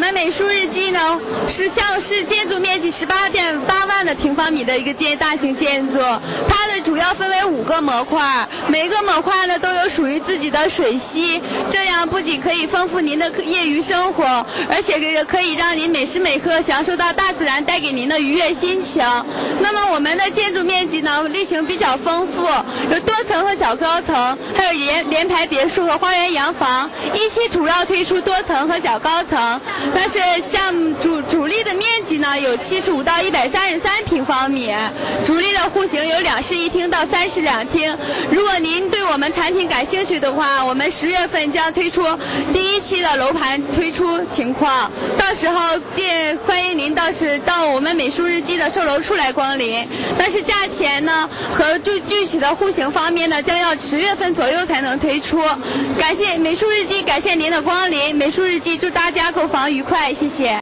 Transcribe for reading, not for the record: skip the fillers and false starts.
们美术日记呢是建筑面积18.8万的平方米的一个大型建筑，它的主要分为5个模块，每个模块呢都有属于自己的水系，这样不仅可以丰富您的业余生活，而且也可以让您每时每刻享受到大自然带给您的愉悦心情。那么我们的建筑面积呢类型比较丰富，有多层和小高层，还有联排别墅和花园洋房，一期主要推出多层和小高层。但是项目主力的面积呢有75到133平方米，主力的户型有2室1厅到3室2厅。如果您对我们产品感兴趣的话，我们10月份将推出第1期的楼盘推出情况，到时候欢迎您到我们美术日记的售楼处来光临。但是价钱呢和具体的户型方面呢，将要10月份左右才能推出。感谢美术日记，感谢您的光临。美术日记祝大家购房愉快，谢谢。